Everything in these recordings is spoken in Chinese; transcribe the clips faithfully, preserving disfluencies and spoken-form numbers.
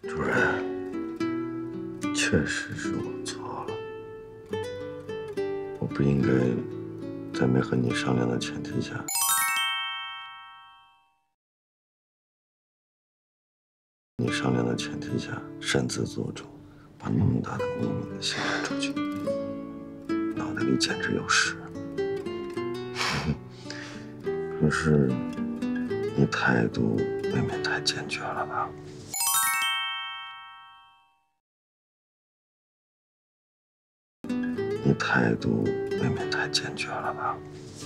主任，确实是我错了，我不应该在没和你商量的前提下。 你商量的前提下擅自做主，把那么大的秘密给泄露出去，脑袋里简直有屎。可是你态度未免太坚决了吧？你态度未免太坚决了吧？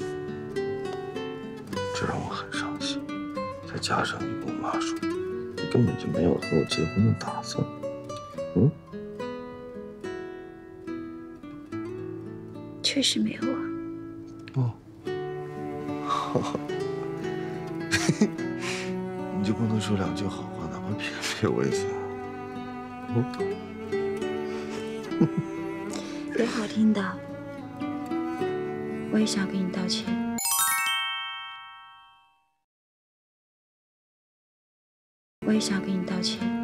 这让我很伤心。再加上你跟我妈说。 根本就没有和我结婚的打算，嗯？ 确实没有啊。 哦，好，你就不能说两句好话，哪怕撇撇我一下？嗯？ 有好听的，我也想跟你道歉。我也想跟你道歉。